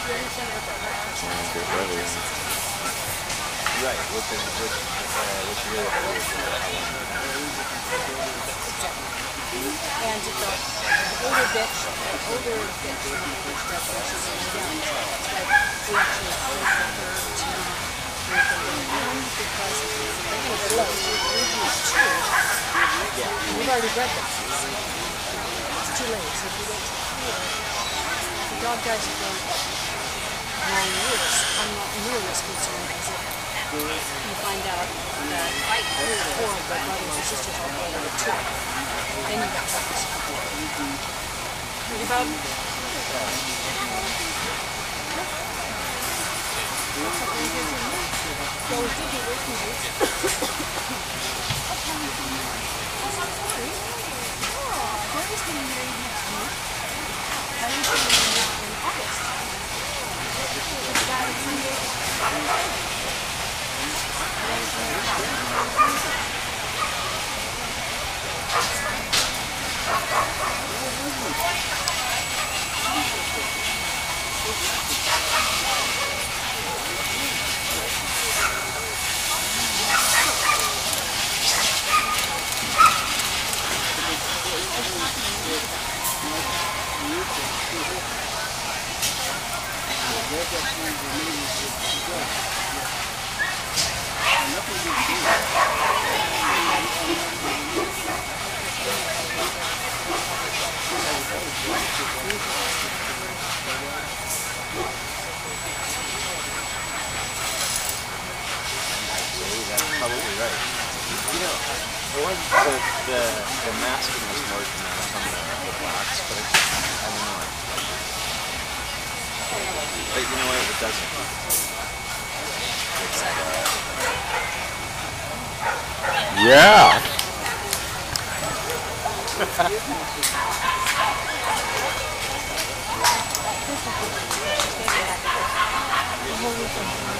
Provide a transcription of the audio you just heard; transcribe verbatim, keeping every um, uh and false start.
Right, with the, with, uh, with the real And the older bitch, the older bitch, the bitch does when she's young. But we actually pray for her to not break away young because they're going to float. We've used two. We've already bred them. It's too late. So if you wait till four, the dog dies for nine years. I'm not nearly as concerned as if you find out that three or four of the brothers and sisters are born with two. Then you got problems. Any problem? So we did get working boots. Corey's getting married next week. Helen's getting married in August. It's got a Sunday. That's probably right. You know, it was the, the, the masking was more pronounced on the, the blacks, but it just, I don't know. But you know what, it doesn't. It's like, yeah. The whole weekend.